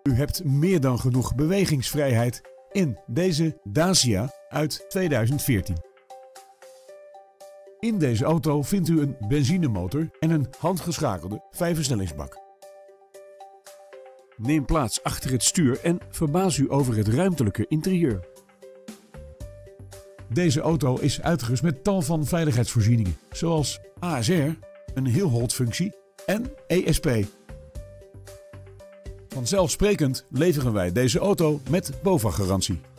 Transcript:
U hebt meer dan genoeg bewegingsvrijheid in deze Dacia uit 2014. In deze auto vindt u een benzinemotor en een handgeschakelde 5-versnellingsbak. Neem plaats achter het stuur en verbaas u over het ruimtelijke interieur. Deze auto is uitgerust met tal van veiligheidsvoorzieningen, zoals ASR, een heel-hold-functie en ESP. Vanzelfsprekend leveren wij deze auto met BOVAG-garantie.